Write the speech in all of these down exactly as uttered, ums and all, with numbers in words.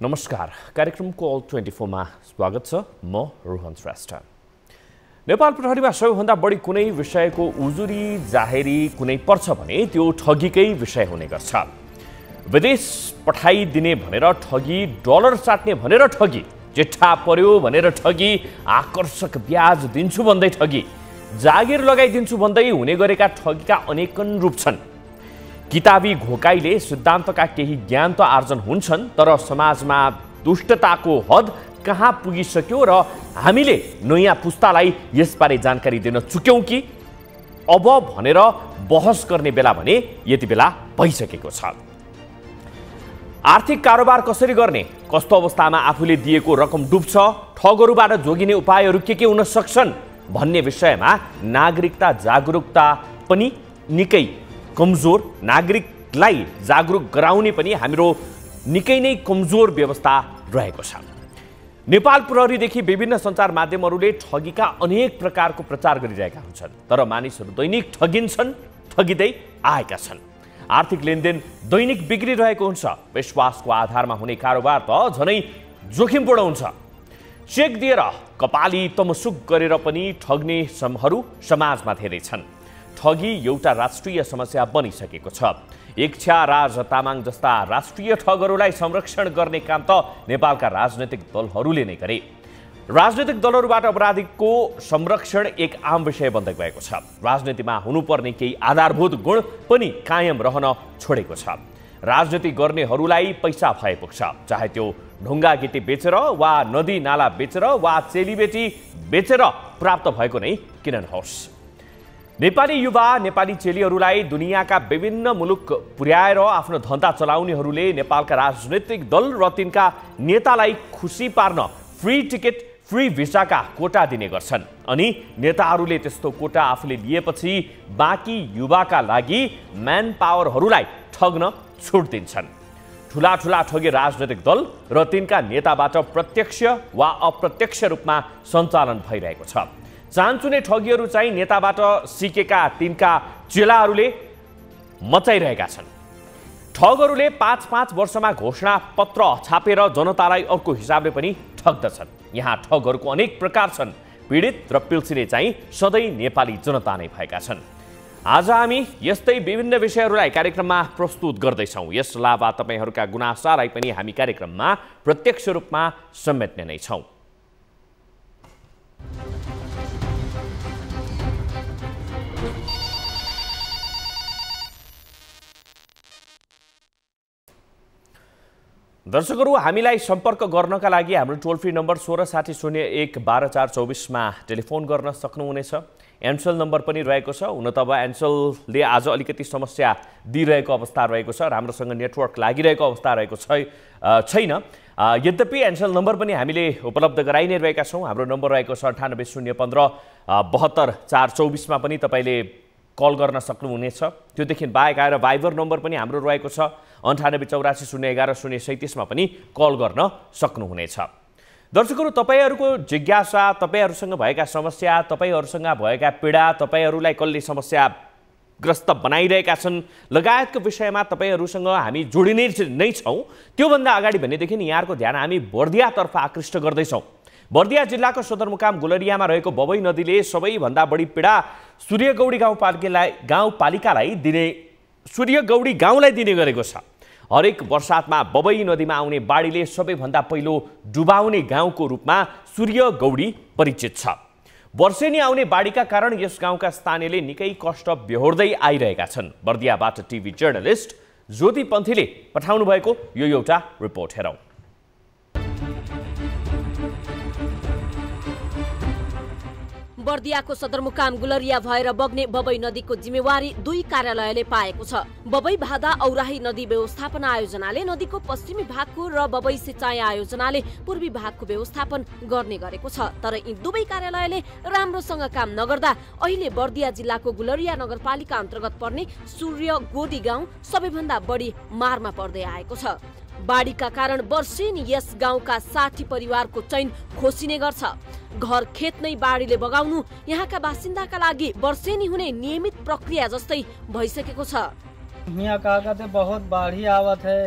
नमस्कार, कार्यक्रमको all twenty फोरमा स्वागत छ। म रोहन श्रेष्ठ। नेपाल प्रहरीमा सबैभन्दा बढी कुनै विषयको उजुरी जाहेरी कुनै पर्छ भने त्यो ठगीकै विषय हुने गर्छ। विदेश पठाइदिने भनेर ठगी, डलर साट्ने भनेर ठगी, चिट्ठा पर्यो भनेर ठगी, आकर्षक ब्याज दिन्छु भन्दै ठगी, जागिर लगाइदिन्छु भन्दै हुने गरेका ठगीका अनेकन रूप छन्। किताबी घोकाइले सिद्धान्तका केही ज्ञान त आर्जन हुन्छन्, तर समाजमा दुष्टताको हद कहाँ पुगिसक्यो र हामीले नयाँ पुस्तालाई यसबारे जानकारी दिन चुक्यौँ कि अब भनेर बहस गर्ने बेला भने यति बेला भइसकेको छ। आर्थिक कारोबार कसरी गर्ने, कस्तो अवस्थामा आफूले दिएको रकम डुब्छ, ठगहरूबाट जोगिने उपायहरू के के हुन सक्छन् भन्ने विषयमा नागरिकता जागरुकता पनि निकै कमजोर, नागरिकलाई जागरुक गराउने पनि हाम्रो निकै नै कमजोर व्यवस्था रहेको छ। नेपाल प्रहरीदेखि विभिन्न सञ्चार माध्यमहरूले ठगीका अनेक प्रकारको प्रचार गरिरहेका हुन्छन्, तर मानिसहरू दैनिक ठगिन्छन्, ठगिँदै आएका छन्। आर्थिक लेनदेन दैनिक बिग्रिरहेको हुन्छ। विश्वासको आधारमा हुने कारोबार त झनै जोखिमपूर्ण हुन्छ। चेक दिएर कपाली तमसुक गरेर पनि ठग्ने समहरू समाजमा धेरै छन्। ठगी एउटा राष्ट्रिय समस्या बनिसकेको छ। इच्छा राज तामाङ जस्ता राष्ट्रिय ठगहरूलाई संरक्षण गर्ने काम त नेपालका राजनैतिक दलहरूले नै गरे। राजनैतिक दलहरूबाट अपराधीको संरक्षण एक आम विषय बन्दै गएको छ। राजनीतिमा हुनुपर्ने केही आधारभूत गुण पनि कायम रहन छोडेको छ। राजनीति गर्नेहरूलाई पैसा भए पुग्छ, चाहे त्यो ढुङ्गा गिटी बेचेर वा नदी नाला बेचेर वा चेलीबेटी बेचेर प्राप्त भएको नै किन नहोस्। नेपाली युवा नेपाली चेलीहरूलाई दुनियाँका विभिन्न मुलुक पुर्याएर आफ्नो धन्दा चलाउनेहरूले नेपालका राजनैतिक दल र तिनका नेतालाई खुसी पार्न फ्री टिकट, फ्री भिसाका कोटा दिने गर्छन्। अनि नेताहरूले त्यस्तो कोटा आफूले लिएपछि बाँकी युवाका लागि म्यान पावरहरूलाई ठग्न छुट दिन्छन्। ठुला ठुला ठगी राजनैतिक दल र तिनका नेताबाट प्रत्यक्ष वा अप्रत्यक्ष रूपमा सञ्चालन भइरहेको छ। चान्चुने ठगीहरू चाहिँ नेताबाट सिकेका तिनका चेलाहरूले मचाइरहेका छन्। ठगहरूले पाँच पाँच वर्षमा घोषणा पत्र छापेर जनतालाई अर्को हिसाबले पनि ठग्दछन्। यहाँ ठगहरूको अनेक प्रकार छन्। पीडित र पिल्सिने चाहिँ सधैँ नेपाली जनता नै भएका छन्। आज हामी यस्तै विभिन्न विषयहरूलाई कार्यक्रममा प्रस्तुत गर्दैछौँ। यस अलावा तपाईँहरूका गुनासालाई पनि हामी कार्यक्रममा प्रत्यक्ष रूपमा समेट्ने नै छौँ। दर्शकहरू, हामीलाई सम्पर्क गर्नका लागि हाम्रो टोल फ्री नम्बर सोह्र साठी शून्य एक बाह्र चार चौबिसमा टेलिफोन गर्न सक्नुहुनेछ। एन्सल नम्बर पनि रहेको छ। हुन त अब एन्सलले आज अलिकति समस्या दिइरहेको अवस्था रहेको छ, राम्रोसँग नेटवर्क लागिरहेको अवस्था रहेको छ छैन। यद्यपि एन्सल नम्बर पनि हामीले उपलब्ध गराइ नै रहेका छौँ। हाम्रो नम्बर रहेको छ अन्ठानब्बे शून्य पन्ध्र बहत्तर चार चौबिसमा पनि तपाईँले कल गर्न सक्नुहुनेछ। त्योदेखि बाहेक आएर भाइबर नम्बर पनि हाम्रो रहेको छ अन्ठानब्बे चौरासी शून्य एघार शून्य सैँतिसमा पनि कल गर्न सक्नुहुनेछ। दर्शकहरू, तपाईँहरूको जिज्ञासा, तपाईँहरूसँग भएका समस्या, तपाईँहरूसँग भएका पीडा, तपाईँहरूलाई कसले समस्याग्रस्त बनाइरहेका छन् लगायतको विषयमा तपाईँहरूसँग हामी जोडिने नै छौँ। त्योभन्दा अगाडि भनेदेखि यहाँहरूको ध्यान हामी बर्दियातर्फ आकृष्ट गर्दैछौँ। बर्दिया जिल्लाको सदरमुकाम गुलरियामा रहेको बबई नदीले सबैभन्दा बढी पीडा सूर्यगौडी गाउँपालिकालाई गाउँपालिकालाई दिने सूर्यगौडी गाउँलाई दिने गरेको छ। हरेक वर्षातमा बबई नदीमा आउने बाढीले सबैभन्दा पहिलो डुबाउने गाउँको रूपमा सूर्यगौडी परिचित छ। वर्षेनी आउने बाढीका कारण यस गाउँका स्थानीयले निकै कष्ट बेहोर्दै आइरहेका छन्। बर्दियाबाट टिभी जर्नलिस्ट ज्योति पन्थीले पठाउनु भएको यो एउटा रिपोर्ट हेरौँ। बर्दियाको सदरमुकाम गुलरिया भएर बग्ने बबई नदीको जिम्मेवारी दुई कार्यालयले पाएको छ। बबई भादा औराही नदी व्यवस्थापन आयोजनाले नदीको पश्चिमी भागको र बबई सिंचाइ आयोजनाले पूर्वी भागको व्यवस्थापन गर्ने गरेको छ। तर यी दुवै कार्यालयले राम्रोसँग काम नगर्दा अहिले बर्दिया जिल्लाको गुलरिया नगरपालिका अन्तर्गत पर्ने सूर्यगौडी गाउँ सबैभन्दा बढी मारमा पर्दै आएको छ। बाढीका कारण वर्षेनी यस गाउँका साठी परिवारको चैन खोसिने गर्छ। घर खेत नै बाढीले बगाउनु यहाँका बासिन्दाका लागि वर्षेनी हुने नियमित प्रक्रिया जस्तै भइसकेको छ। यहाँ का कहते बहुत बाढ़ी आवत है,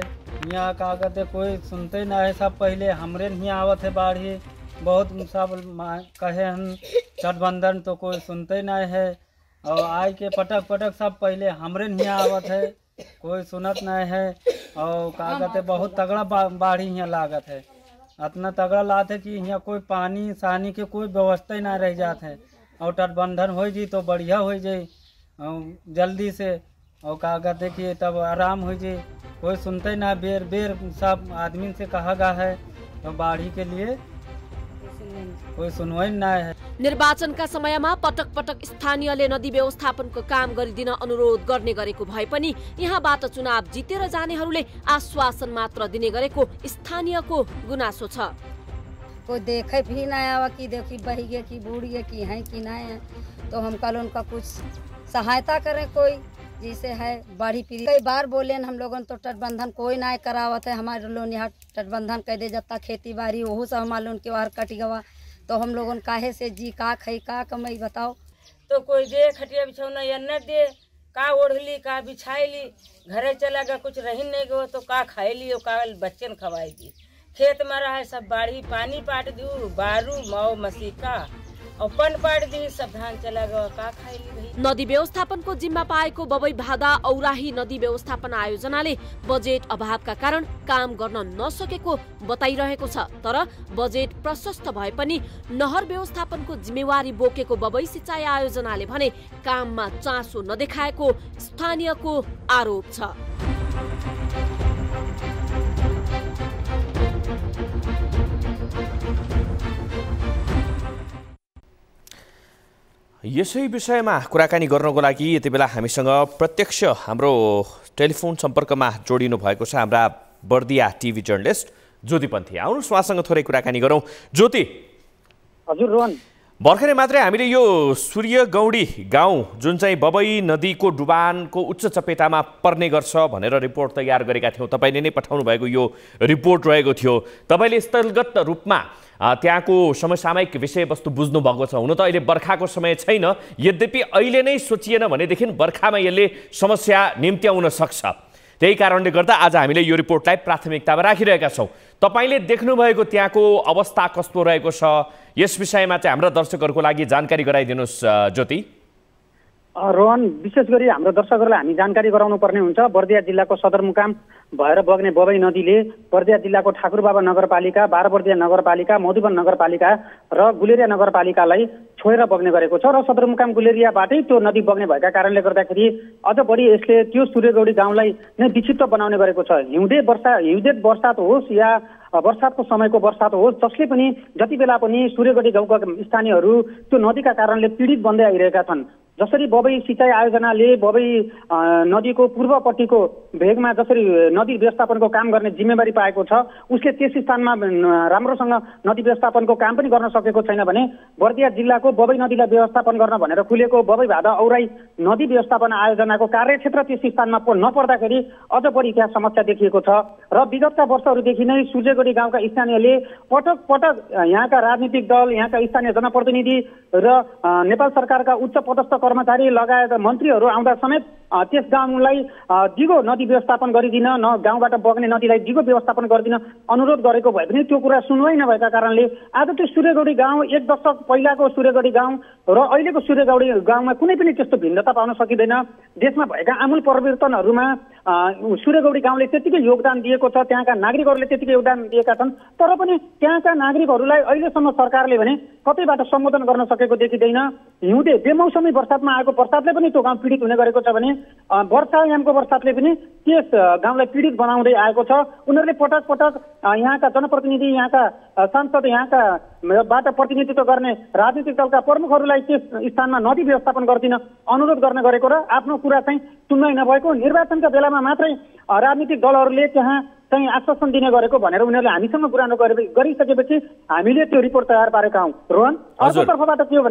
यहाँ का कहते कोई सुनते ना है, सब पहले हमरे नहीं आवत है बाढ़ी, बहुत सब कहे हम तटबंधन तो कोई सुनते ना है, और आय के पटक पटक सब पहले हमरे नहीं आवत है, कोई सुनत नहीं है। और का कहते बहुत तगड़ा बाढ़ी यहाँ लागत है, इतना तगड़ा लात है कि यहाँ कोई पानी सानी के कोई व्यवस्था ही ना रह जात है। और तटबंधन हो जी तो बढ़िया हो जाए जल्दी से, और का कहते कि तब आराम हो जाए, कोई सुनते ना, बेर बेर सब आदमी से कहा गया है तो बाढ़ी के लिए कोई सुनवाई ना है। निर्वाचनका समयमा पटक पटक स्थानीयले नदी व्यवस्थापनको काम गरिदिन अनुरोध गर्ने गरेको भए पनि यहाँबाट चुनाव जितेर जानेहरूले आश्वासन मात्र दिने गरेको स्थानीयको गुनासो छ। कोई देखे भी ना आवा कि देखी बही गे कि बूढ़ी गे कि है कि नहीं है, तो हम कल उनका कुछ सहायता करें कोई, जैसे है बाढ़ी पीड़ित। कई बार बोले हम लोगों तो तटबंधन कोई ना करावत है, हमारे लोग यहाँ तटबंधन कह दे जाता खेती बाड़ी वह सब हमारे लोग के बाहर कट गवा, तो हम लोगों काहे से जी का खई का कमाई बताओ। तो कोई दे खटिया बिछौना या न दे, का ओढ़ली का बिछाईली, घरे चला गया कुछ रही नहीं गो तो का खाईली और का बच्चन खवाई दी। खेत में रहा है सब बाढ़ी पानी पाट दू, बारू मऊ मसीका और पन पाट दी, सब धान चला गया का खाईली भाई। नदी व्यवस्थापनको जिम्मा पाएको बबई भादा औराही नदी व्यवस्थापन आयोजनाले बजेट अभावका कारण काम गर्न नसकेको बताइरहेको छ। तर बजेट प्रशस्त भए पनि नहर व्यवस्थापनको जिम्मेवारी बोकेको बबई सिंचाई आयोजनाले भने काममा चासो नदेखाएको स्थानीयको आरोप छ। यसै विषयमा कुराकानी गर्नको लागि यति बेला हामीसँग प्रत्यक्ष हाम्रो टेलिफोन सम्पर्कमा जोडिनु भएको छ हाम्रा बर्दिया टिभी जर्नलिस्ट ज्योति पन्थी। आउनुहोस् उहाँसँग थोरै कुराकानी गरौँ। ज्योति, हजुर रोहन, भर्खरै मात्रै हामीले यो सूर्य गौडी गाउँ जुन चाहिँ बबई नदीको डुबानको उच्च चपेटामा पर्ने गर्छ भनेर रिपोर्ट तयार गरेका थियौँ, तपाईँले नै पठाउनु भएको यो रिपोर्ट रहेको थियो। तपाईँले स्थलगत रूपमा त्यहाँको समसामयिक विषयवस्तु बुझ्नु भएको छ। हुन त अहिले बर्खाको समय छैन, यद्यपि अहिले नै सोचिएन भनेदेखि बर्खामा यसले समस्या निम्त्याउन सक्छ। त्यही कारणले गर्दा आज हामीले यो रिपोर्टलाई प्राथमिकतामा राखिरहेका छौँ। तपाईँले देख्नुभएको त्यहाँको अवस्था कस्तो रहेको छ, यस विषयमा चाहिँ हाम्रा दर्शकहरूको लागि जानकारी गराइदिनुहोस् ज्योति। रोहन, विशेष गरी हाम्रो दर्शकहरूलाई हामी जानकारी गराउनु पर्ने हुन्छ। बर्दिया जिल्लाको सदरमुकाम भएर बग्ने बबई नदीले बर्दिया जिल्लाको ठाकुरबाबा नगरपालिका, बाह्रबर्दिया नगरपालिका, मधुबन नगरपालिका र गुलेरिया नगरपालिकालाई छोएर बग्ने गरेको छ र सदरमुकाम गुलेरियाबाटै त्यो नदी बग्ने भएका कारणले गर्दाखेरि अझ बढी यसले त्यो सूर्यगौडी गाउँलाई नै विक्षिप्त बनाउने गरेको छ। हिउँदे वर्षा हिउँदे बर्सात होस् या वर्षातको समयको वर्षात होस्, जसले पनि जति बेला पनि सूर्यगढी गाउँका स्थानीयहरू त्यो नदीका कारणले पीडित बन्दै आइरहेका छन्। जसरी बबई सिंचाई आयोजनाले बबई नदीको पूर्वपट्टिको भेगमा जसरी नदी व्यवस्थापनको काम गर्ने जिम्मेवारी पाएको छ, उसले त्यस स्थानमा राम्रोसँग नदी व्यवस्थापनको काम पनि गर्न सकेको छैन भने बर्दिया जिल्लाको बबई नदीलाई व्यवस्थापन गर्न भनेर खुलेको बबई भादा औराही नदी व्यवस्थापन आयोजनाको कार्यक्षेत्र त्यस स्थानमा नपर्दाखेरि अझ बढी त्यहाँ समस्या देखिएको छ। र विगतका वर्षहरूदेखि नै सूर्यगढी गाउँका स्थानीयले पटक पटक यहाँका राजनीतिक दल, यहाँका स्थानीय जनप्रतिनिधि र नेपाल सरकारका उच्च पदस्थ कर्मचारी लगायत मन्त्रीहरू आउँदा समेत त्यस गाउँलाई दिगो नदी व्यवस्थापन गरिदिन, न गाउँबाट बग्ने नदीलाई दिगो व्यवस्थापन गरिदिन अनुरोध गरेको भए पनि त्यो कुरा सुनवाई नभएका कारणले आज त्यो सूर्यगढी गाउँ एक दशक पहिलाको सूर्यगढी गाउँ र अहिलेको सूर्यगढी गाउँमा कुनै पनि त्यस्तो भिन्नता पाउन सकिँदैन। देशमा भएका आमूल परिवर्तनहरूमा सूर्यगढी गाउँले त्यतिकै योगदान दिएको छ, त्यहाँका नागरिकहरूले त्यतिकै योगदान दिएका छन्, तर पनि त्यहाँका नागरिकहरूलाई अहिलेसम्म सरकारले भने कतैबाट सम्बोधन गर्न सकेको देखिँदैन। हिउँदे बेमौसमी वर्षातमा आएको वर्षातले पनि त्यो गाउँ पीडित हुने गरेको छ भने वर्षायामको वर्षातले पनि त्यस गाउँलाई पीडित बनाउँदै आएको छ। उनीहरूले पटक पटक यहाँका जनप्रतिनिधि, यहाँका सांसद, यहाँका बाट प्रतिनिधित्व गर्ने राजनीतिक दलका प्रमुखहरूलाई त्यस स्थानमा नदी व्यवस्थापन गरिदिन अनुरोध गर्ने गरेको र आफ्नो कुरा चाहिँ सुन्नै नभएको, निर्वाचनका बेलामा मात्रै राजनीतिक दलहरूले त्यहाँ चाहिँ आश्वासन दिने गरेको भनेर उनीहरूले हामीसँग कुराकानी गरिसकेपछि हामीले त्यो रिपोर्ट तयार पारेका हौँ। रोहन, अर्को तर्फबाट के हो भने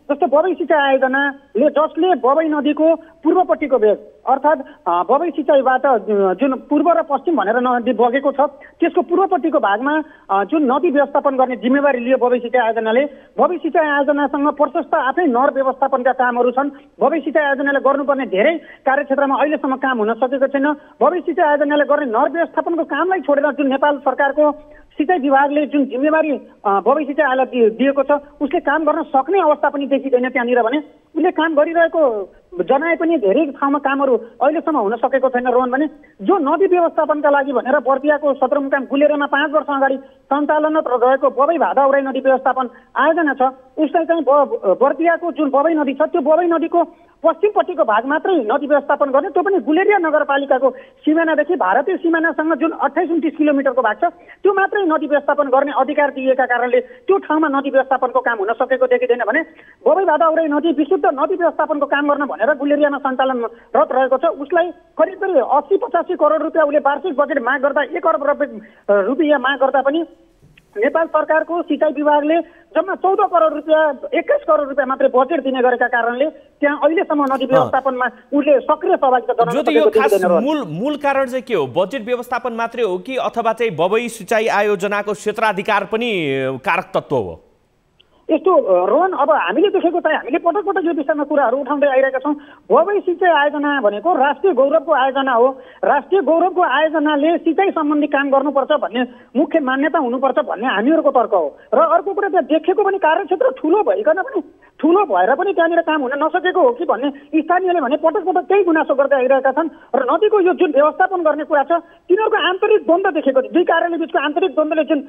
जस्तो बबई सिँचाइ आयोजनाले जसले बबई नदीको पूर्वपट्टिको भेग अर्थात् बबई सिँचाइबाट जुन पूर्व र पश्चिम भनेर नदी बगेको छ त्यसको पूर्वपट्टिको भागमा जुन नदी व्यवस्थापन गर्ने जिम्मेवारी लियो बबई सिँचाइ आयोजनाले। बबई सिँचाइ आयोजनासँग प्रशस्त आफै नहर व्यवस्थापनका कामहरू छन्। बबई सिँचाइ आयोजनाले गर्नुपर्ने धेरै कार्यक्षेत्रमा अहिलेसम्म काम हुन सकेको छैन। बबई सिँचाइ आयोजनाले गर्ने नहर व्यवस्थापनको कामलाई छोडेर जुन नेपाल सरकारको सिँचाइ विभागले जुन जिम्मेवारी बबई सिँचाइ आयोगलाई दिएको छ उसले काम गर्न सक्ने अवस्था पनि देखिँदैन त्यहाँनिर भने उसले काम गरिरहेको जनाए पनि धेरै ठाउँमा कामहरू अहिलेसम्म हुन सकेको छैन। रोहन भने जो नदी व्यवस्थापनका लागि भनेर बर्दियाको सदरमुकाम गुलेरियामा पाँच वर्ष अगाडि सञ्चालनरत रहेको बबई भादा औराई नदी व्यवस्थापन आयोजना छ उसलाई चाहिँ बर्दियाको जुन बबई नदी छ त्यो बबई नदीको पश्चिमपट्टिको भाग मात्रै नदी व्यवस्थापन गर्ने, त्यो पनि गुलेरिया नगरपालिकाको सिमानादेखि भारतीय सिमानासँग जुन अठाइस उन्तिस किलोमिटरको भाग छ त्यो मात्रै नदी व्यवस्थापन गर्ने अधिकार दिएका कारणले त्यो ठाउँमा नदी व्यवस्थापनको काम हुन सकेको देखिँदैन भने बबई भादा औराई नदी विशुद्ध नदी व्यवस्थापनको काम गर्न भनेर गुलेरियामा सञ्चालनरत रहेको छ उसलाई करिब करिब अस्सी पचासी करोड रुपियाँ उसले वार्षिक बजेट माग गर्दा एक अरब रुपियाँ माग गर्दा पनि नेपाल सरकारको सिँचाइ विभागले जम्मा चौध करोड रुपियाँ एक्काइस करोड रुपियाँ मात्रै बजेट दिने गरेका कारणले त्यहाँ अहिलेसम्म नदी व्यवस्थापनमा उसले सक्रिय सहभागिता गर्न सकेको छैन। मूल मूल कारण चाहिँ के हो? बजेट व्यवस्थापन मात्रै हो कि अथवा चाहिँ बबई सिँचाइ आयोजनाको क्षेत्राधिकार पनि कारक तत्त्व हो? यस्तो रोहन अब हामीले देखेको चाहिँ हामीले पटक पटक यो विषयमा कुराहरू उठाउँदै आइरहेका छौँ। बबई सिँचाइ आयोजना भनेको राष्ट्रिय गौरवको आयोजना हो। राष्ट्रिय गौरवको आयोजनाले सिँचाइ सम्बन्धी काम गर्नुपर्छ भन्ने मुख्य मान्यता हुनुपर्छ भन्ने हामीहरूको तर्क हो। र अर्को कुरा त्यहाँ देखेको पनि कार्यक्षेत्र ठुलो भइकन पनि ठुलो भएर पनि त्यहाँनिर काम हुन नसकेको हो कि भन्ने स्थानीयले भने पटक पटक त्यही गुनासो गर्दै आइरहेका छन्। र नदीको यो जुन व्यवस्थापन गर्ने कुरा छ तिनीहरूको आन्तरिक द्वन्द्व देखेको दुई कार्यालय बिचको आन्तरिक द्वन्द्वले जुन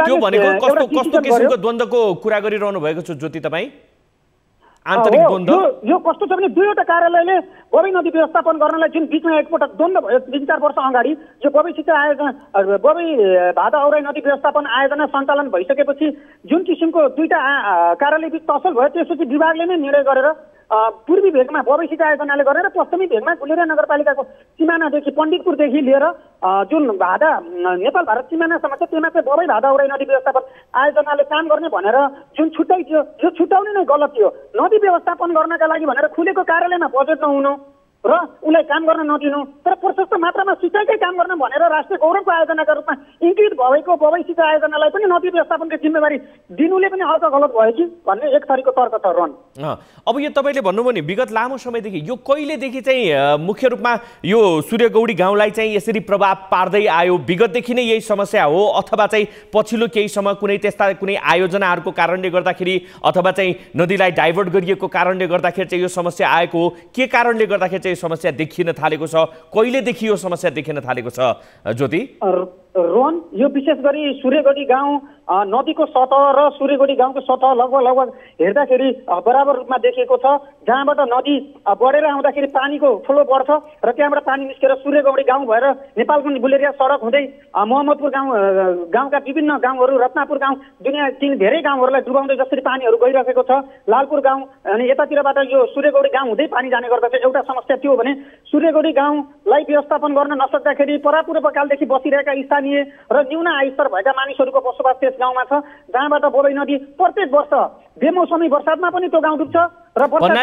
विभागले द्वन्द्वको कुरा गरिरहनु भएको छ ज्योति तपाईँ? आन्तरिक द्वन्द्व यो कस्तो छ भने दुईवटा कार्यालयले बबई नदी व्यवस्थापन गर्नलाई जुन बिचमा एकपटक द्वन्द्व भयो तिन चार वर्ष अगाडि यो बबई सिँचाइ आयोजना बबई भादा औराई नदी व्यवस्थापन आयोजना सञ्चालन भइसकेपछि जुन किसिमको दुईटा कार्यालय बिच तसल भयो त्यसपछि विभागले नै निर्णय गरेर पूर्वी भेगमा बबई सिँचाइ आयोजनाले गरेर पश्चिमी भेगमा गुलेरिया नगरपालिकाको सिमानादेखि पण्डितपुरदेखि लिएर जुन भादा नेपाल भारत सिमानासम्म छ त्यसमा चाहिँ बबई भादा औराई नदी व्यवस्थापन आयोजनाले काम गर्ने भनेर जुन छुट्याइ थियो यो छुट्याउने नै गलत थियो। नदी व्यवस्थापन गर्नका लागि भनेर खुलेको कार्यालयमा बजेट नहुनु र उसलाई काम गर्न नदिनु तर प्रशस्त मात्रामा सिँचाइकै काम गर्न भनेर राष्ट्रिय गौरवको आयोजनाका रूपमा इङ्गित भएको बबई सिँचाइ आयोजनालाई पनि नदी व्यवस्थापनको जिम्मेवारी दिनुले पनि अझ गलत भयो कि भन्ने एक थरीको तर्क छ। रोहन अब यो तपाईँले भन्नुभयो नि विगत लामो समयदेखि यो कहिलेदेखि चाहिँ मुख्य रूपमा यो सूर्यगौडी गाउँलाई चाहिँ यसरी प्रभाव पार्दै आयो? विगतदेखि नै यही समस्या हो अथवा चाहिँ पछिल्लो केही समय कुनै त्यस्ता कुनै आयोजनाहरूको कारणले गर्दाखेरि अथवा चाहिँ नदीलाई डाइभर्ट गरिएको कारणले गर्दाखेरि चाहिँ यो समस्या आएको हो? के कारणले गर्दाखेरि चाहिँ समस्या देखिन थालेको छ? कहिलेदेखि यो समस्या देखिन थालेको छ ज्योति? रोहन यो विशेष गरी सूर्यगढी गाउँ नदीको सतह र सूर्यगढी गाउँको सतह लगभग लगभग हेर्दाखेरि बराबर रूपमा देखिएको छ। जहाँबाट नदी बढेर आउँदाखेरि पानीको फ्लो बढ्छ र त्यहाँबाट पानी निस्केर सूर्यगौडी गाउँ भएर नेपालगञ्ज बुलेरिया सडक हुँदै मोहम्मदपुर गाउँ गाउँका विभिन्न गाउँहरू रत्नापुर गाउँ दुनियाँ तीन धेरै गाउँहरूलाई डुबाउँदै जसरी पानीहरू गइरहेको छ। लालपुर गाउँ अनि यतातिरबाट यो सूर्यगौडी गाउँ हुँदै पानी जाने गर्दछ। एउटा समस्या त्यो भने सूर्यगढी गाउँलाई व्यवस्थापन गर्न नसक्दाखेरि परापूर्वकालदेखि बसिरहेका स्थानीय र न्यून आयस्तर भएका मानिसहरूको बसोबास त्यस गाउँमा छ जहाँबाट बबई नदी प्रत्येक वर्ष बेमौसमी बर्सातमा पनि त्यो गाउँ डुब्छ र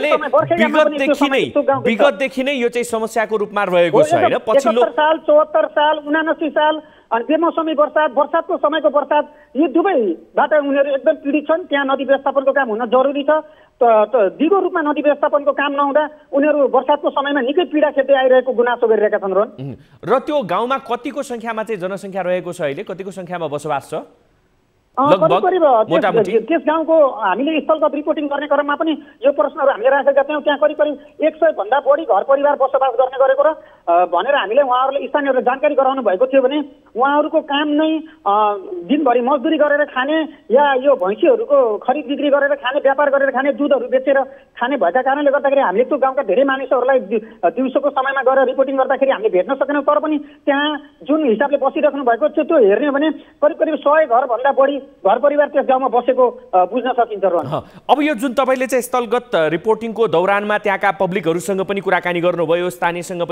विगतदेखि नै विगतदेखि नै यो चाहिँ समस्याको रूपमा रहेको छ हैन? पछिल्लो साल चौहत्तर साल उनासी साल अनि बेमौसमी बर्सात बर्सातको समयको बर्सात यी दुवैबाट उनीहरू एकदम पीडित छन्। त्यहाँ नदी व्यवस्थापनको काम हुन जरुरी छ। दिगो रूपमा नदी व्यवस्थापनको काम नहुँदा उनीहरू बर्सातको समयमा निकै पीडा खेप्दै आइरहेको गुनासो गरिरहेका छन्। रोहन र त्यो गाउँमा कतिको संख्यामा चाहिँ जनसङ्ख्या रहेको छ अहिले? कतिको संख्यामा बसोबास छ? त्यस गाउँको हामीले स्थलगत रिपोर्टिङ गर्ने क्रममा पनि यो प्रश्नहरू हामीले राखेका थियौँ। त्यहाँ करिब करिब एक सय भन्दा बढी घर परिवार बसोबास गर्ने गरेको र भनेर हामीले उहाँहरूले स्थानीयहरूले जानकारी गराउनु भएको थियो भने उहाँहरूको काम नै दिनभरि मजदुरी गरेर खाने या यो भैँसीहरूको खरिद बिक्री गरेर खाने व्यापार गरेर खाने दुधहरू बेचेर खाने भएका कारणले गर्दाखेरि हामीले त्यो गाउँका धेरै मानिसहरूलाई दिउँसोको समयमा गएर रिपोर्टिङ गर्दाखेरि हामीले भेट्न सकेनौँ। तर पनि त्यहाँ जुन हिसाबले बसिराख्नु भएको थियो त्यो हेर्ने भने करिब करिब सय घरभन्दा बढी घर परिवार त्यस गाउँमा बसेको बुझ्न सकिन्छ। रोहन अब यो जुन तपाईँले चाहिँ स्थलगत रिपोर्टिङको दौरानमा त्यहाँका पब्लिकहरूसँग पनि कुराकानी गर्नुभयो, स्थानीयसँग पनि कुराकानी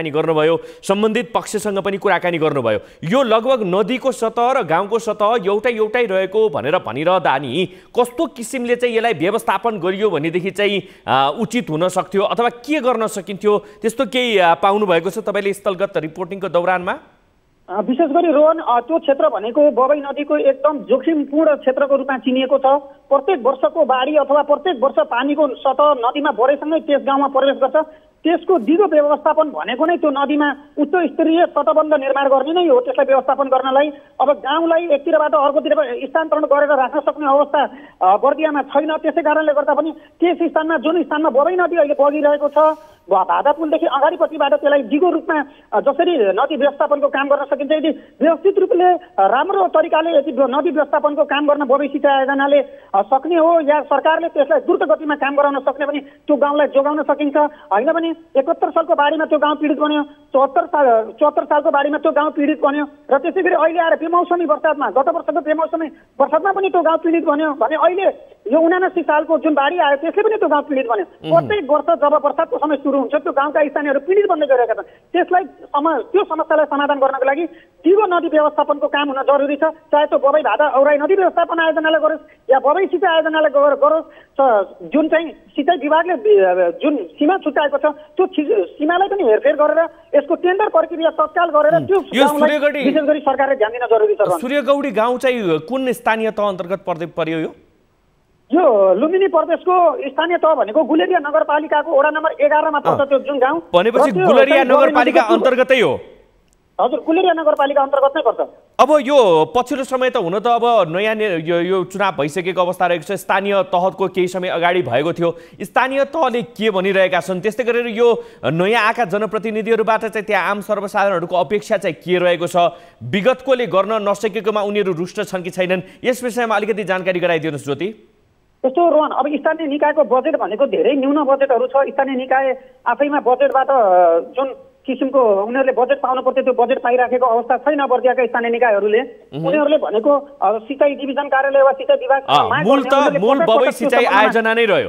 कुराकानी गर्नुभयो, सम्बन्धित पक्षसँग पनि कुराकानी गर्नुभयो। यो लगभग नदीको सतह र गाउँको सतह एउटै एउटै रहेको भनेर भनिरहँदा नि कस्तो किसिमले चाहिँ यसलाई व्यवस्थापन गरियो भनेदेखि चाहिँ उचित हुन सक्थ्यो अथवा के गर्न सकिन्थ्यो, त्यस्तो केही पाउनु भएको छ तपाईँले स्थलगत रिपोर्टिङको दौरानमा? विशेष गरी रोहन त्यो क्षेत्र भनेको बबई नदीको एकदम जोखिमपूर्ण क्षेत्रको रूपमा चिनिएको छ। प्रत्येक वर्षको बाढी अथवा प्रत्येक वर्ष पानीको सतह नदीमा बढेसँगै त्यस गाउँमा प्रवेश गर्छ। त्यसको दिगो व्यवस्थापन भनेको नै त्यो नदीमा उच्च स्तरीय तटबन्ध निर्माण गर्ने नै हो। त्यसलाई व्यवस्थापन गर्नलाई अब गाउँलाई एकतिरबाट अर्कोतिर स्थानान्तरण गरेर राख्न सक्ने अवस्था बर्दियामा छैन। त्यसै कारणले गर्दा पनि त्यस स्थानमा जुन स्थानमा बबई नदी अहिले बगिरहेको छ, भादा पुलदेखि अगाडिपट्टिबाट त्यसलाई दिगो रूपमा जसरी नदी व्यवस्थापनको काम गर्न सकिन्छ, यदि व्यवस्थित रूपले राम्रो तरिकाले यदि नदी व्यवस्थापनको काम गर्न बबई सिँचाइ आयोजनाले सक्ने हो या सरकारले त्यसलाई द्रुत गतिमा काम गराउन सक्ने भने त्यो गाउँलाई जोगाउन सकिन्छ। होइन भने एकहत्तर सालको बाढीमा त्यो गाउँ पीडित बन्यो, चौहत्तर साल चौहत्तर सालको बाढीमा त्यो गाउँ पीडित बन्यो र त्यसै गरी अहिले आएर बेमौसमी बर्सातमा गत वर्षको बेमौसमी बर्सातमा पनि त्यो गाउँ पीडित बन्यो भने अहिले यो उनासी सालको जुन बाढी आयो त्यसले पनि त्यो गाउँ पीडित बन्यो। प्रत्येक वर्ष जब बर्सातको समय सुरु हुन्छ त्यो गाउँका स्थानीयहरू पीडित बन्दै गइरहेका छन्। त्यसलाई सम त्यो समस्यालाई समाधान गर्नको लागि दिगो नदी व्यवस्थापनको काम हुन जरुरी छ। चाहे त्यो बबई भादा औराई नदी व्यवस्थापन आयोजनाले गरोस् या बबई सिँचाइ आयोजनाले गरोस्, जुन चाहिँ सिँचाइ विभागले जुन सीमा छुट्याएको छ त्यो सीमालाई पनि हेरफेर गरेर यसको टेन्डर प्रक्रिया तत्काल गरेर त्यो विशेष गरी सरकारले ध्यान दिन जरुरी छ। सूर्यगौडी गाउँ चाहिँ कुन स्थानीय तह अन्तर्गत पर्दै पर्यो? यो यो लुम्बिनी प्रदेशको स्थानीय तह भनेको गुलेरिया नगरपालिकाको वडा नम्बर एघारमा पर्छ त्यो जुन गाउँ। भनेपछि गुलेरिया नगरपालिका अन्तर्गतै हो? हजुर, गुलेरिया नगरपालिका अन्तर्गत नै पर्छ। अब यो पछिल्लो समय त हुन त अब नयाँ यो यो चुनाव भइसकेको अवस्था रहेको छ, स्थानीय तहको केही समय अगाडि भएको थियो, स्थानीय तहले के भनिरहेका छन्? त्यस्तै गरेर यो नयाँ आएका जनप्रतिनिधिहरूबाट चाहिँ त्यहाँ आम सर्वसाधारणहरूको अपेक्षा चाहिँ के रहेको छ? विगतकोले गर्न नसकेकोमा उनीहरू रुष्ट छन् कि छैनन्? यस विषयमा अलिकति जानकारी गराइदिनुहोस् ज्योति। यस्तो रोहन, अब स्थानीय निकायको बजेट भनेको धेरै न्यून बजेटहरू छ। स्थानीय निकाय आफैमा बजेटबाट जुन किसिमको उनीहरूले बजेट पाउनु पर्थ्यो त्यो बजेट पाइराखेको अवस्था छैन बर्दियाका स्थानीय निकायहरूले। उनीहरूले भनेको सिँचाइ डिभिजन कार्यालय वा सिँचाइ विभाग मूल त मूल बबई सिँचाइ आयोजना नै रह्यो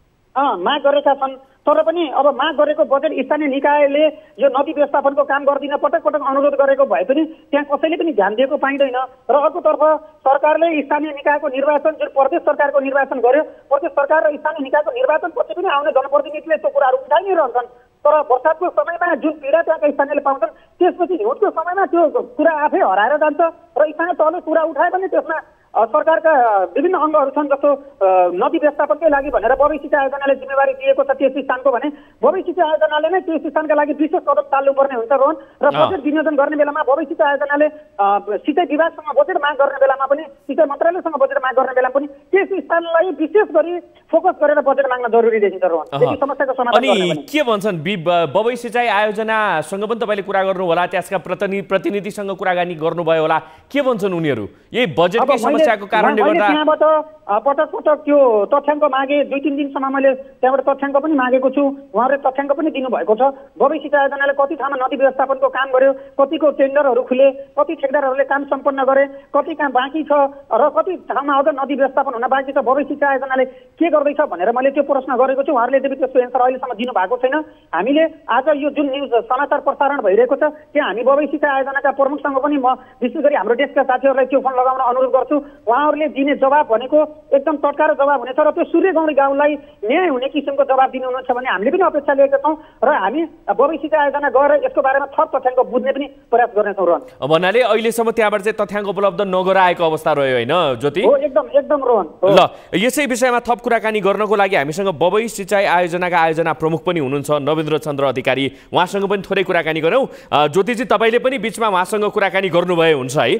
माग गरेका छन्। तर पनि अब माग गरेको बजेट स्थानीय निकायले यो नदी व्यवस्थापनको काम गर्दिन पटक पटक अनुरोध गरेको भए पनि त्यहाँ कसैले पनि ध्यान दिएको पाइँदैन। र अर्कोतर्फ सरकारले स्थानीय निकायको निर्वाचन जुन प्रदेश सरकारको निर्वाचन गर्यो, प्रदेश सरकार र स्थानीय निकायको निर्वाचनपछि पनि आउने जनप्रतिनिधिले त्यो कुराहरू उठाइ नै रहन्छन्। तर बर्सातको समयमा जुन पीडा त्यहाँका स्थानीयले पाउँछन् त्यसपछि हिउँदको समयमा त्यो कुरा आफै हराएर जान्छ र स्थानीय तहले कुरा उठाए पनि त्यसमा सरकारका विभिन्न अङ्गहरू छन्। जस्तो नदी व्यवस्थापनकै लागि भनेर बबई सिँचाइ आयोजनाले जिम्मेवारी दिएको छ त्यस स्थानको भने बबई सिँचाइ आयोजनाले नै त्यस स्थानका लागि विशेष कदम चाल्नुपर्ने हुन्छ रोहन। र बजेट विनियोजन गर्ने बेलामा बबई सिँचाइ आयोजनाले सिँचाइ विभागसँग बजेट माग गर्ने बेलामा पनि, सिँचाइ मन्त्रालयसँग बजेट माग गर्ने बेला पनि त्यस स्थानलाई विशेष गरी फोकस गरेर बजेट माग्न जरुरी देखिन्छ रोहन। यदि समस्याको समाधान गर्ने भने के भन्छन्? बबई सिँचाइ आयोजनासँग पनि तपाईँले कुरा गर्नु होला, त्यसका प्रतिनिधिसँग कुराकानी गर्नुभयो होला, के भन्छन् उनीहरू यही बजेटकै समस्याको कारणले गर्दा? त्यहाँबाट पटक पटक त्यो तथ्याङ्क मागे, दुई तिन दिनसम्म मैले त्यहाँबाट तथ्याङ्क पनि मागेको छु, उहाँहरूले तथ्याङ्क पनि दिनुभएको छ। बबई सिँचाइ आयोजनाले कति ठाउँमा नदी व्यवस्थापनको काम गर्यो, कतिको टेन्डरहरू खुले, कति ठेकदारहरूले काम सम्पन्न गरे, कति काम बाँकी छ र कति ठाउँमा अझ नदी व्यवस्थापन हुन बाँकी छ, बबई सिँचाइ आयोजनाले के गर्दैछ भनेर मैले त्यो प्रश्न गरेको छु। उहाँहरूले यद्यपि त्यसको एन्सर अहिलेसम्म दिनु भएको छैन। हामीले आज यो जुन न्युज समाचार प्रसारण भइरहेको छ त्यहाँ हामी बबई सिँचाइ आयोजनाका प्रमुखसँग पनि म विशेष गरी हाम्रो देशका साथीहरूलाई त्यो फोन लगाउन अनुरोध गर्छु। उहाँहरूले दिने जवाब भनेको एकदम तत्काल जवाब हुनेछ र त्यो सूर्यगौडी गाउँलाई न्याय हुने किसिमको जवाब दिनुहुन्छ भन्ने हामीले पनि अपेक्षा लिएका छौँ र हामी बबई सिँचाइ आयोजना गएर यसको बारेमा थप तथ्याङ्क बुझ्ने पनि प्रयास गर्नेछौँ। रोहन, भन्नाले अहिलेसम्म त्यहाँबाट चाहिँ तथ्याङ्क उपलब्ध नगराएको अवस्था रह्यो होइन ज्योति? हो, एकदम एकदम रोहन। ल, यसै विषयमा थप कुराकानी गर्नको लागि हामीसँग बबई सिँचाइ आयोजनाका आयोजना प्रमुख पनि हुनुहुन्छ नवेन्द्र चन्द्र अधिकारी, उहाँसँग पनि थोरै कुराकानी गरौँ। ज्योतिजी, तपाईँले पनि बिचमा उहाँसँग कुराकानी गर्नुभयो हुन्छ है?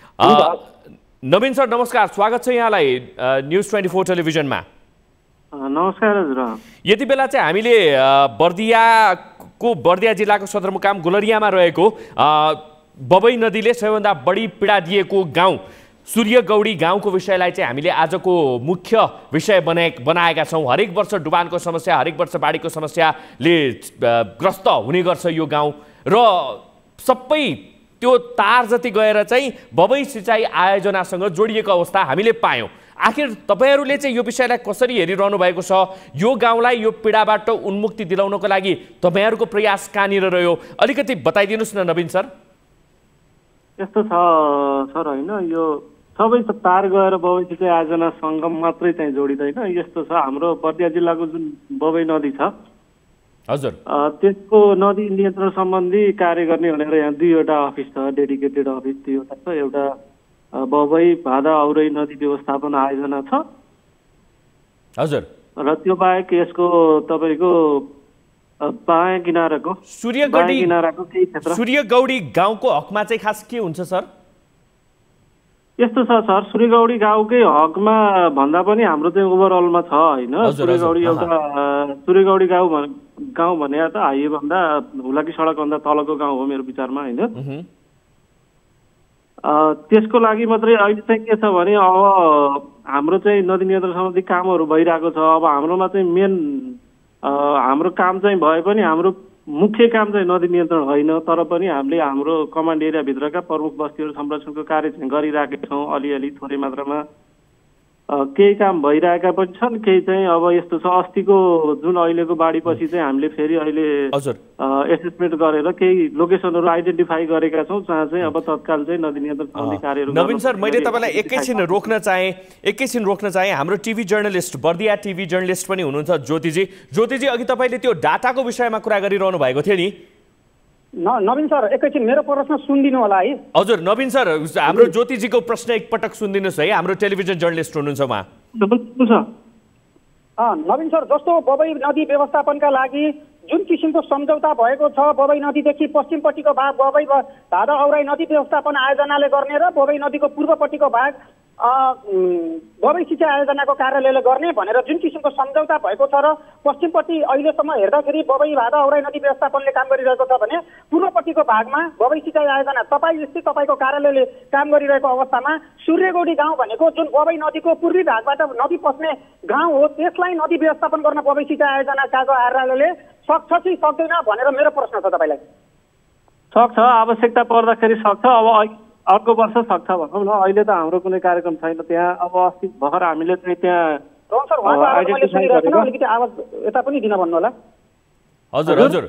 नवीन सर नमस्कार, स्वागत छ यहाँलाई न्युज ट्वेन्टी फोर टेलिभिजनमा। नमस्कार हजुर। यति बेला चाहिँ हामीले बर्दियाको बर्दिया जिल्लाको सदरमुकाम गुलरियामा रहेको बबई नदीले सबैभन्दा बढी पीडा दिएको गाउँ सूर्यगौडी गाउँको विषयलाई चाहिँ हामीले आजको मुख्य विषय बनाए बनाएका छौँ। हरेक वर्ष डुबानको समस्या, हरेक वर्ष बाढीको समस्याले ग्रस्त हुने गर्छ यो गाउँ र सबै त्यो तार जति गएर चाहिँ बबई सिँचाइ आयोजनासँग जोडिएको अवस्था हामीले पायौँ। आखिर तपाईँहरूले चाहिँ यो विषयलाई कसरी हेरिरहनु भएको छ? यो गाउँलाई यो पीडाबाट उन्मुक्ति दिलाउनको लागि तपाईँहरूको प्रयास कहाँनिर रह्यो? अलिकति बताइदिनुहोस् न नवीन सर। यस्तो छ सर, होइन यो सबै तार गएर बबई सिँचाइ आयोजनासँग मात्रै चाहिँ जोडिँदैन। यस्तो छ, हाम्रो बर्दिया जिल्लाको जुन बबई नदी छ हजुर, त्यसको नदी नियन्त्रण सम्बन्धी कार्य गर्ने भनेर यहाँ दुईवटा अफिस छ, डेडिकेटेड अफिस दुईवटा छ। एउटा बबई भादा औरै नदी व्यवस्थापन आयोजना छ हजुर, र त्यो बाहेक यसको तपाईँको बायाँ किनाराको सूर्यगढी किनाराको केही क्षेत्र सूर्यगौडी गाउँको हकमा चाहिँ खास के हुन्छ सर? यस्तो छ सर, सूर्यगौडी गाउँकै हकमा भन्दा पनि हाम्रो चाहिँ ओभरअलमा छ होइन। सूर्यगौडी एउटा सूर्यगौडी गाउँ गाउँ भने त हाइवे भन्दा हुलाकी सडकभन्दा तलको गाउँ हो मेरो विचारमा होइन। त्यसको लागि मात्रै अहिले चाहिँ के छ भने अब हाम्रो चाहिँ नदी नियन्त्रण सम्बन्धी कामहरू भइरहेको छ। अब हाम्रोमा चाहिँ मेन हाम्रो काम चाहिँ भए पनि हाम्रो मुख्य काम चाहिँ नदी नियन्त्रण होइन, तर पनि हामीले हाम्रो कमान्ड एरियाभित्रका प्रमुख बस्तीहरू संरक्षणको कार्य चाहिँ गरिरहेका छौँ। अलिअलि थोरै मात्रामा केही काम भइरहेका पनि छन्, केही चाहिँ अब यस्तो छ, अस्तिको जुन अहिलेको बाढीपछि चाहिँ हामीले फेरि अहिले एसेसमेन्ट गरेर केही लोकेसनहरू आइडेन्टिफाई गरेका छौँ जहाँ चाहिँ अब तत्काल चाहिँ नदी नियन्त्रण सम्बन्धी कार्यहरू। नवीन सर, मैले तपाईँलाई एकैछिन रोक्न चाहेँ एकैछिन रोक्न चाहेँ हाम्रो TV journalist, Bardiya TV journalist पनि हुनुहुन्छ ज्योतिजी। ज्योतिजी, अघि तपाईँले त्यो डाटाको विषयमा कुरा गरिरहनु भएको थियो नि। न नवीन सर, एकैछिन मेरो प्रश्न सुनिदिनु होला है। हजुर नवीन सर, हाम्रो ज्योतिजीको प्रश्न एकपटक सुनिदिनुहोस् है, हाम्रो टेलिभिजन जर्नलिस्ट हुनुहुन्छ उहाँ। नवीन सर, जस्तो बबई नदी व्यवस्थापनका लागि जुन किसिमको सम्झौता भएको छ, बबई नदीदेखि पश्चिमपट्टिको भाग बबई भादा औराई नदी व्यवस्थापन आयोजनाले गर्ने र बबई नदीको पूर्वपट्टिको भाग बबई सिँचाइ आयोजनाको कार्यालयले गर्ने भनेर जुन किसिमको सम्झौता भएको छ र पश्चिमपट्टि अहिलेसम्म हेर्दाखेरि बबई भादा औराई नदी व्यवस्थापनले काम गरिरहेको छ भने पूर्वपट्टिको भागमा बबई सिँचाइ आयोजना तपाईँ स्थित तपाईँको कार्यालयले काम गरिरहेको अवस्थामा सूर्यगौडी गाउँ भनेको जुन बबई नदीको पूर्वी भागबाट नदी पस्ने गाउँ हो, त्यसलाई नदी व्यवस्थापन गर्न बबई सिँचाइ आयोजनाका कार्यालयले सक्छ कि सक्दैन भनेर मेरो प्रश्न छ तपाईँलाई। सक्छ, आवश्यकता पर्दाखेरि सक्छ। अब अर्को वर्ष सक्छ भनौँ न, अहिले त हाम्रो कुनै कार्यक्रम छैन त्यहाँ। अब अस्ति भर्खर हामीले चाहिँ त्यहाँ अलिकति आवाज यता पनि दिन भन्नु होला। हजुर हजुर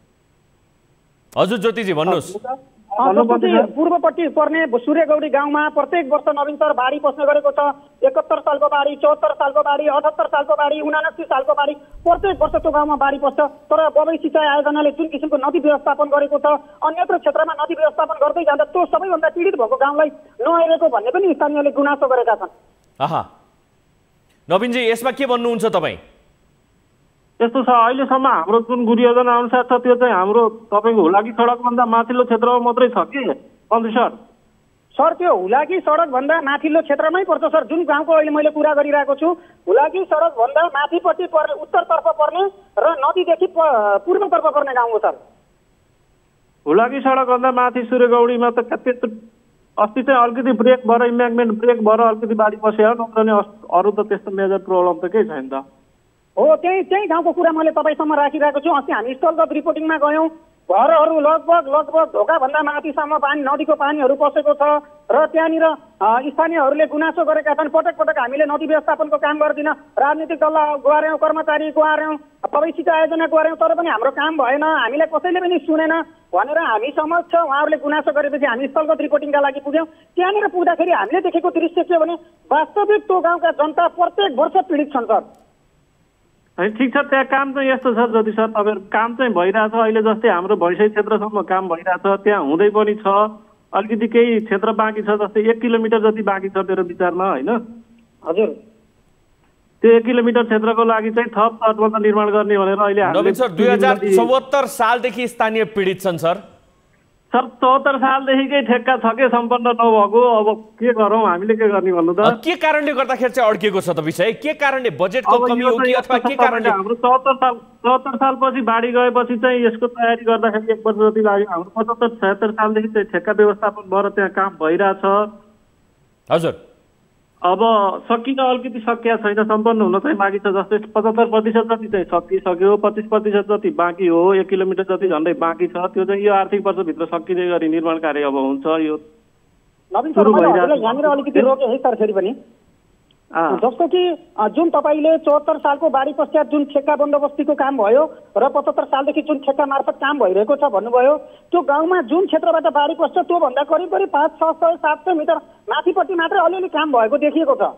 हजुर ज्योतिजी भन्नुहोस्। पूर्वपट्टि पर्ने सूर्यगौडी गाउँमा प्रत्येक वर्ष नवीन सर बाढी पस्ने गरेको छ। एकहत्तर सालको बाढी, चौहत्तर सालको बाढी, अठहत्तर सालको बाढी, उनासी सालको बाढी, प्रत्येक वर्ष त्यो गाउँमा बाढी पस्छ। तर बबई सिँचाइ आयोजनाले जुन किसिमको नदी व्यवस्थापन गरेको छ, अन्यत्र क्षेत्रमा नदी व्यवस्थापन गर्दै जाँदा त्यो सबैभन्दा पीडित भएको गाउँलाई नहेरेको भन्ने पनि स्थानीयले गुनासो गरेका छन्। आहा, नवीनजी यसमा के भन्नुहुन्छ तपाईँ? यस्तो छ, अहिलेसम्म हाम्रो जुन गुरियोजना अनुसार छ त्यो चाहिँ हाम्रो तपाईँको हुलाकी सडकभन्दा माथिल्लो क्षेत्रमा मात्रै छ कि मन्त्री सर? सर त्यो हुलाकी सडकभन्दा माथिल्लो क्षेत्रमै पर्छ सर। जुन गाउँको अहिले मैले कुरा गरिरहेको छु हुलाकी सडकभन्दा माथिपट्टि पर्ने उत्तरतर्फ पर्ने र नदीदेखि पूर्वतर्फ पर्ने गाउँ हो सर। हुलाकी सडकभन्दा माथि सूर्यगौडीमा त त्यस्तो अस्ति चाहिँ अलिकति ब्रेक भएर इम्ब्याङ्कमेन्ट ब्रेक भएर अलिकति बाढी पस्यो, नत्र अरू त त्यस्तो मेजर प्रब्लम त केही छैन त। हो, त्यही त्यही गाउँको कुरा मैले तपाईँसम्म राखिरहेको छु। अस्ति हामी स्थलगत रिपोर्टिङमा गयौँ, घरहरू लगभग लगभग ढोकाभन्दा माथिसम्म पानी नदीको पानीहरू पसेको छ र त्यहाँनिर स्थानीयहरूले गुनासो गरेका छन्। पटक पटक हामीले नदी व्यवस्थापनको काम गर्दिन, राजनीतिक दल गऱ्यौँ, कर्मचारी गऱ्यौँ, बबई सिँचाइ आयोजना गऱ्यौँ, तर पनि हाम्रो काम भएन, हामीलाई कसैले पनि सुनेन भनेर हामी समक्ष उहाँहरूले गुनासो गरेपछि हामी स्थलगत रिपोर्टिङका लागि पुग्यौँ। त्यहाँनिर पुग्दाखेरि हामीले देखेको दृश्य के भने वास्तविक त्यो गाउँका जनता प्रत्येक वर्ष पीडित छन् सर। ठिक छ, त्यहाँ काम चाहिँ यस्तो छ ज्योति सर, तपाईँहरू काम चाहिँ भइरहेछ। अहिले जस्तै हाम्रो भैँसै क्षेत्रसम्म काम भइरहेछ, त्यहाँ हुँदै पनि छ। अलिकति केही क्षेत्र बाँकी छ, जस्तै एक किलोमिटर जति बाँकी छ मेरो विचारमा होइन। हजुर, त्यो एक किलोमिटर क्षेत्रको लागि चाहिँ थप तटबन्ध निर्माण गर्ने भनेर अहिले नवीन सर दुई हजार चौहत्तर सालदेखि स्थानीय पीडित छन् सर। सर चौहत्तर सालदेखिकै ठेक्का छ के सम्पन्न नभएको, अब के गरौँ हामीले, के गर्ने भन्नु त? के कारणले गर्दाखेरि चाहिँ अड्किएको छ त विषय? के कारणले, बजेटको कमी हो कि अथवा के कारणले? हाम्रो चौहत्तर साल चौहत्तर सालपछि बाढी गएपछि चाहिँ यसको तयारी गर्दाखेरि एक वर्ष जति लाग्यो। हाम्रो पचहत्तर छयत्तर सालदेखि चाहिँ ठेक्का व्यवस्थापन भएर त्यहाँ काम भइरहेछ। हजुर, अब सकिन अलिकति सकिया छैन, सम्पन्न हुन चाहिँ बाँकी छ। जस्तै पचहत्तर प्रतिशत जति चाहिँ सकिसक्यो, पच्चिस प्रतिशत जति बाँकी हो, एक किलोमिटर जति झन्डै बाँकी छ। त्यो चाहिँ यो आर्थिक वर्षभित्र सकिने गरी निर्माण कार्य अब हुन्छ। यो नवीन सर, मैले यहाँनिर अलिकति रोकेँ है सर फेरि पनि, जस्तो कि जुन तपाईँले चौहत्तर सालको बाढी पश्चात जुन ठेक्का बन्दोबस्तीको काम भयो र पचहत्तर सालदेखि जुन ठेक्का मार्फत काम भइरहेको छ भन्नुभयो, त्यो गाउँमा जुन क्षेत्रबाट बाढी पस्छ त्योभन्दा करिब करिब पाँच छ सय सात सय मिटर माथिपट्टि मात्रै अलिअलि काम भएको देखिएको छ।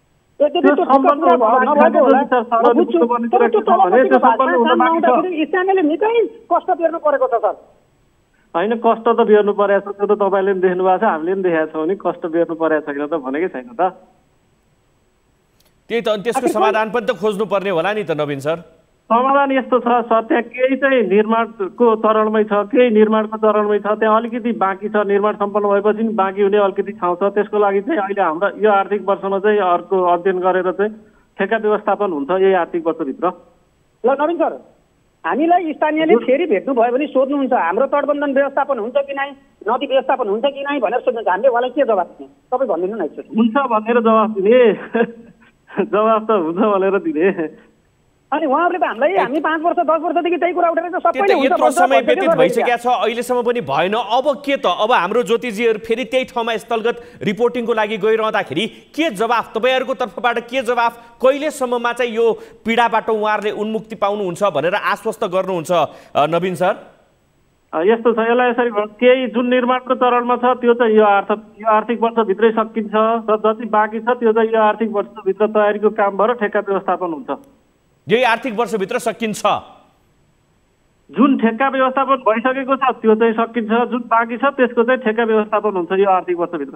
स्थानीयले निकै कष्ट बेर्नु परेको छ सर। होइन, कष्ट त बेर्नु परेको छ, त्यो त तपाईँले पनि देख्नु भएको छ, हामीले पनि देखेका छौँ नि। कष्ट बेर्नु परेको छैन त भनेकै छैन त। त्यही त, अनि त्यसको समाधान पनि त खोज्नु पर्ने होला नि त नवीन सर। समाधान यस्तो छ सर, त्यहाँ केही चाहिँ निर्माणको चरणमै छ, केही निर्माणको चरणमै छ, त्यहाँ अलिकति बाँकी छ। निर्माण सम्पन्न भएपछि नि बाँकी हुने अलिकति ठाउँ छ। त्यसको लागि चाहिँ अहिले हाम्रो यो आर्थिक वर्षमा चाहिँ अर्को अध्ययन गरेर चाहिँ ठेक्का व्यवस्थापन हुन्छ यही आर्थिक वर्षभित्र। ल नवीन सर, हामीलाई स्थानीयले फेरि भेट्नुभयो भने सोध्नुहुन्छ हाम्रो तटबन्धन व्यवस्थापन हुन्छ कि नै, नदी व्यवस्थापन हुन्छ कि नै भनेर सोध्नुहुन्छ। हामीले उहाँलाई के जवाब दिने, तपाईँ भनिदिनु न। हुन्छ भनेर जवाब दिने, जवाब त हुन्छ भनेर दिने। अनि उहाँहरूले त हामीलाई हामी पाँच वर्ष दस वर्षदेखि त्यही कुरा उठेर सबैले यत्रो समय व्यतीत भइसकेको छ, अहिलेसम्म पनि भएन। अब के त, अब हाम्रो ज्योतिजीहरू फेरि त्यही ठाउँमा स्थलगत रिपोर्टिङको लागि गइरहँदाखेरि के जवाफ, तपाईँहरूको तर्फबाट के जवाफ, कहिलेसम्ममा चाहिँ यो पीडाबाट उहाँहरूले उन्मुक्ति पाउनुहुन्छ भनेर आश्वस्त गर्नुहुन्छ नवीन सर? यस्तो छ, यसलाई यसरी केही जुन निर्माणको चरणमा छ त्यो चाहिँ यो आर्थिक यो आर्थिक वर्षभित्रै सकिन्छ र जति बाँकी छ त्यो चाहिँ यो आर्थिक वर्षभित्र तयारीको काम भएर ठेक्का व्यवस्थापन हुन्छ। यही आर्थिक वर्षभित्र सकिन्छ। जुन ठेक्का व्यवस्थापन भइसकेको छ त्यो चाहिँ सकिन्छ, जुन बाँकी छ त्यसको चाहिँ ठेक्का व्यवस्थापन हुन्छ यो आर्थिक वर्षभित्र।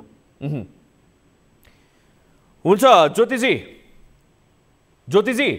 हुन्छ ज्योतिजी, ज्योतिजी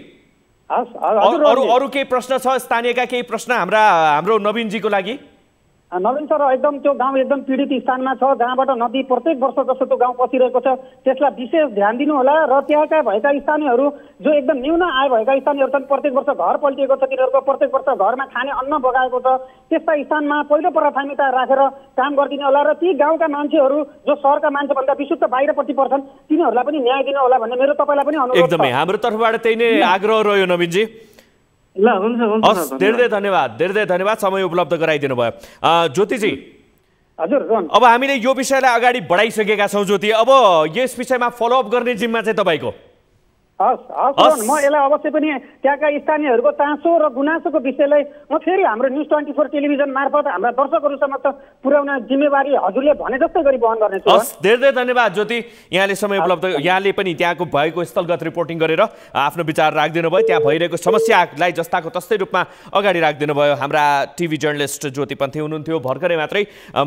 अरू अरू केही प्रश्न छ स्थानीयका, केही प्रश्न हाम्रा हाम्रो नवीनजीको लागि? नवीन सर, एकदम त्यो गाउँ एकदम पीडित स्थानमा छ, जहाँबाट नदी प्रत्येक वर्ष जस्तो त्यो गाउँ पसिरहेको छ, त्यसलाई विशेष ध्यान दिनु होला। र त्यहाँका भएका स्थानीयहरू जो एकदम न्यून आय भएका स्थानीयहरू छन्, प्रत्येक वर्ष घर पल्टिएको छ, तिनीहरूको प्रत्येक वर्ष घरमा खाने अन्न बगाएको छ, त्यस्ता स्थानमा पहिलो प्राथमिकता राखेर काम गरिदिनु होला। र ती गाउँका मान्छेहरू जो सहरका मान्छेभन्दा विशुद्ध बाहिरपट्टि पर्छन् तिनीहरूलाई पनि न्याय दिनु होला भन्ने मेरो तपाईँलाई पनि अनुरोध छ। एकदमै हाम्रो तर्फबाट त्यही नै आग्रह रह्यो नवीनजी। ल हुन्छ हुन्छ, धेरै धेरै धन्यवाद, धेरै धेरै धन्यवाद समय उपलब्ध गराइदिनु भयो। ज्योतिजी हजुर, अब हामीले यो विषयलाई अगाडि बढाइसकेका छौँ ज्योति, अब यस विषयमा फलोअप गर्ने जिम्मा चाहिँ तपाईँको। हस् हस्, म यसलाई अवश्य पनि त्यहाँका स्थानीयहरूको चासो र गुनासोको विषयलाई म फेरि हाम्रो न्युज ट्वेन्टी फोर टेलिभिजन मार्फत हाम्रा दर्शकहरू समक्ष पुर्याउने जिम्मेवारी हजुरले भने जस्तै गरी वहन गर्नेछु। हस्, धेरै धेरै धन्यवाद ज्योति, यहाँले समय उपलब्ध, यहाँले पनि त्यहाँको भएको स्थलगत रिपोर्टिङ गरेर आफ्नो विचार राखिदिनु भयो, त्यहाँ भइरहेको समस्यालाई जस्ताको तस्तै रूपमा अगाडि राखिदिनु भयो। हाम्रा टिभी जर्नलिस्ट ज्योति पन्थी हुनुहुन्थ्यो। भर्खरै मात्रै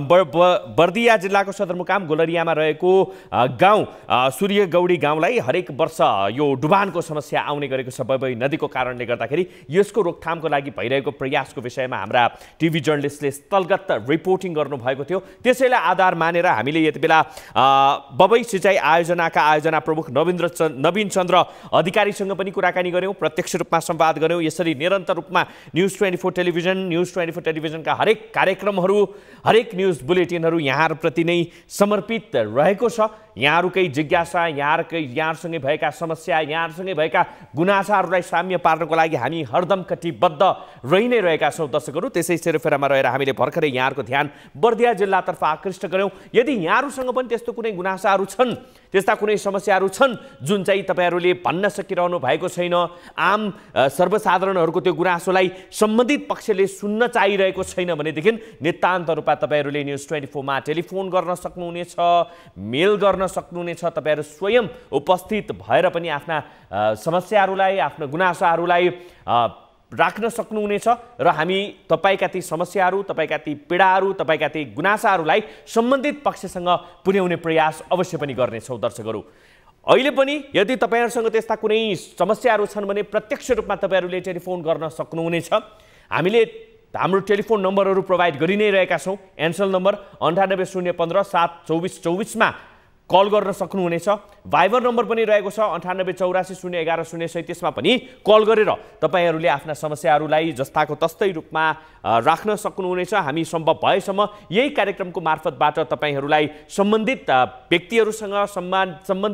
बर्दिया जिल्लाको सदरमुकाम गोलरियामा रहेको गाउँ सूर्यगौडी गाउँलाई हरेक वर्ष यो डुबानको समस्या आउने गरेको छ बबई नदीको कारणले गर्दाखेरि। यसको रोकथामको लागि भइरहेको प्रयासको विषयमा हाम्रा टिभी जर्नलिस्टले स्थलगत रिपोर्टिङ गर्नुभएको थियो। त्यसैलाई आधार मानेर हामीले यति बेला बबई सिँचाइ आयोजनाका आयोजना प्रमुख नवीन्द्र नवीन चन्द्र अधिकारीसँग पनि कुराकानी गऱ्यौँ, प्रत्यक्ष रूपमा संवाद गऱ्यौँ। यसरी निरन्तर रूपमा news twenty four television news twenty four टेलिभिजनका हरेक कार्यक्रमहरू, हरेक न्युज बुलेटिनहरू यहाँहरूप्रति नै समर्पित रहेको छ। यहाँहरूकै जिज्ञासा, यहाँहरूकै यहाँहरूसँगै भएका समस्या, यहाँहरूसँगै भएका गुनासाहरूलाई साम्य पार्नको लागि हामी हरदम कटिबद्ध रहि नै रहेका छौँ दर्शकहरू। त्यसै सेरोफेरामा रहेर हामीले भर्खरै यहाँहरूको ध्यान बर्दिया जिल्लातर्फ आकृष्ट गऱ्यौँ। यदि यहाँहरूसँग पनि त्यस्तो कुनै गुनासाहरू छन्, त्यस्ता कुनै समस्याहरू छन् जुन चाहिँ तपाईँहरूले भन्न सकिरहनु भएको छैन, आम सर्वसाधारणहरूको त्यो गुनासोलाई सम्बन्धित पक्षले सुन्न चाहिरहेको छैन भनेदेखि नितान्त रूपमा तपाईँहरूले न्युज ट्वेन्टी फोरमा टेलिफोन गर्न सक्नुहुनेछ, मेल गर्न सक्नुहुनेछ। तपाईँहरू स्वयं उपस्थित भएर पनि आफ्ना समस्याहरूलाई, आफ्ना गुनासाहरूलाई राख्न सक्नुहुनेछ र हामी तपाईँका ती समस्याहरू, तपाईँका ती पीडाहरू, तपाईँका ती गुनासाहरूलाई सम्बन्धित पक्षसँग पुर्याउने प्रयास अवश्य पनि गर्नेछौँ दर्शकहरू। अहिले पनि यदि तपाईँहरूसँग त्यस्ता कुनै समस्याहरू छन् भने प्रत्यक्ष रूपमा तपाईँहरूले टेलिफोन गर्न सक्नुहुनेछ। हामीले हाम्रो टेलिफोन नम्बरहरू प्रोभाइड गरि नै रहेका छौँ। एन्सल नम्बर अन्ठानब्बे शून्य पन्ध्र सात चौबिस चौबिसमा कल गर्न सक्नुहुनेछ। भाइबर नम्बर पनि रहेको छ अन्ठानब्बे चौरासी शून्य एघार शून्य सैँतिसमा पनि कल गरेर तपाईँहरूले आफ्ना समस्याहरूलाई जस्ताको तस्तै रूपमा राख्न सक्नुहुनेछ। हामी सम्भव भएसम्म यही कार्यक्रमको मार्फतबाट तपाईँहरूलाई सम्बन्धित व्यक्तिहरूसँग सम्मान सम्बन्धित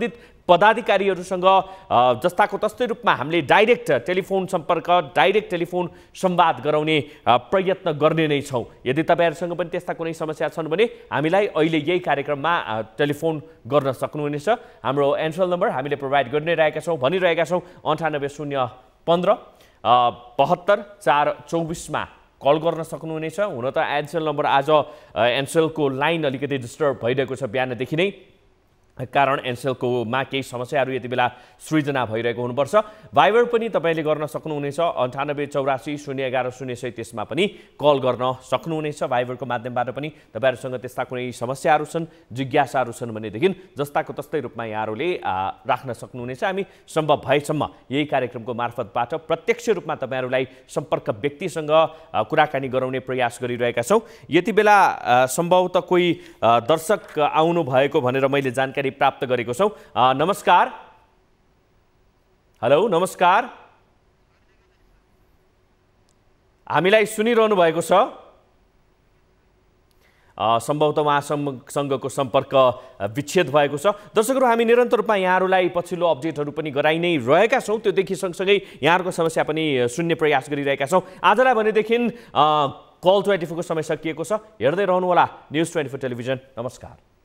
पदाधिकारीहरूसँग जस्ताको तस्तै रूपमा हामीले डाइरेक्ट टेलिफोन सम्पर्क डाइरेक्ट टेलिफोन संवाद गराउने प्रयत्न गर्ने नै छौँ। यदि तपाईँहरूसँग पनि त्यस्ता कुनै समस्या छन् भने हामीलाई अहिले यही कार्यक्रममा टेलिफोन गर्न सक्नुहुनेछ। हाम्रो एन्सर नम्बर हामीले प्रोभाइड गर्नै रहेका छौँ भनिरहेका छौँ अन्ठानब्बे शून्य पन्ध्र बहत्तर चार चौबिसमा कल गर्न सक्नुहुनेछ। हुन त एनसेल नम्बर आज एनसेलको लाइन अलिकति डिस्टर्ब भइरहेको छ बिहानदेखि नै, कारण एनसेलकोमा केही समस्याहरू यति बेला सृजना भइरहेको हुनुपर्छ। भाइबर पनि तपाईँले गर्न सक्नुहुनेछ अन्ठानब्बे चौरासी शून्य एघार शून्य सैतिसमा पनि कल गर्न सक्नुहुनेछ। भाइबरको माध्यमबाट पनि तपाईँहरूसँग त्यस्ता कुनै समस्याहरू छन् जिज्ञासाहरू छन् भनेदेखि जस्ताको तस्तै रूपमा यहाँहरूले राख्न सक्नुहुनेछ। हामी सम्भव भएसम्म यही कार्यक्रमको मार्फतबाट प्रत्यक्ष रूपमा तपाईँहरूलाई सम्पर्क व्यक्तिसँग कुराकानी गराउने प्रयास गरिरहेका छौँ। यति बेला सम्भवतः कोही दर्शक आउनु भएको भनेर मैले जानकारी प्राप्त गरेको छौं। नमस्कार। हेलो नमस्कार, हामीलाई सुनिरहनु भएको छ? सम्भवतः उहाँसँगको सम्पर्क विच्छेद भएको छ। दर्शकहरू हामी निरन्तर रूपमा यहाँहरूलाई पछिल्लो अपडेटहरू पनि गराइ नै रहेका छौँ। त्योदेखि सँगसँगै यहाँहरूको समस्या पनि सुन्ने प्रयास गरिरहेका छौँ। आजलाई भनेदेखि कल ट्वेन्टी फोरको समय सकिएको छ। हेर्दै रहनुहोला न्युज ट्वेन्टी फोर टेलिभिजन। नमस्कार।